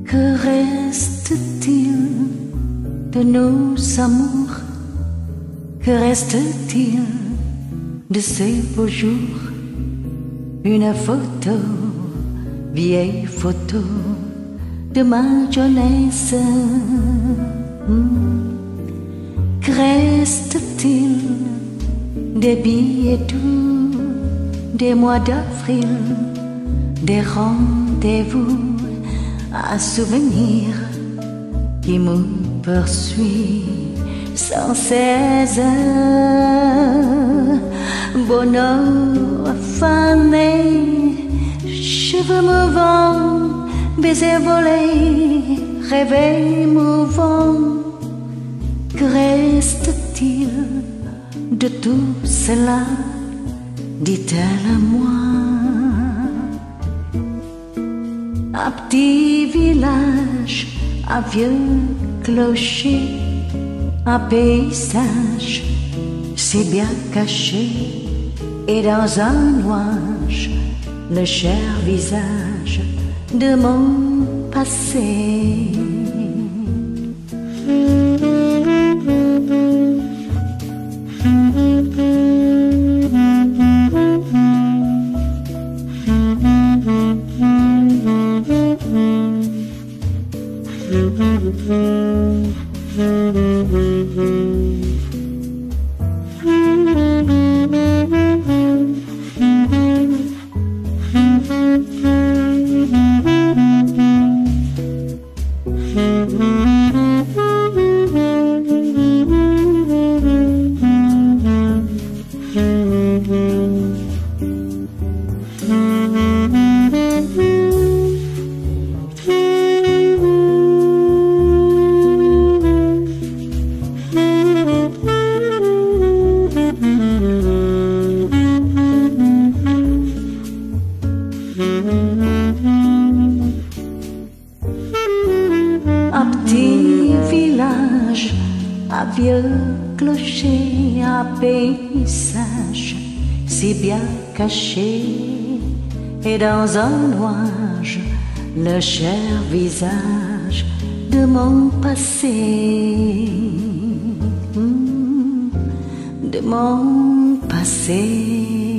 Que reste-t-il de nos amours? Que reste-t-il de ces beaux jours? Une photo, vieille photo de ma jeunesse. Que reste-t-il des billets doux, des mois d'avril, des rendez-vous à souvenir qui me poursuit sans cesse? Bonheur fané, cheveux mouvants, baisers volés, réveil mouvant. Que reste-t-il de tout cela? Dites-le-moi. Un petit village, un vieux clocher, un paysage si bien caché, et dans un nuage le cher visage de mon passé. Un petit village, un vieux clocher, un paysage si bien caché, et dans un nuage le cher visage de mon passé, de mon passé.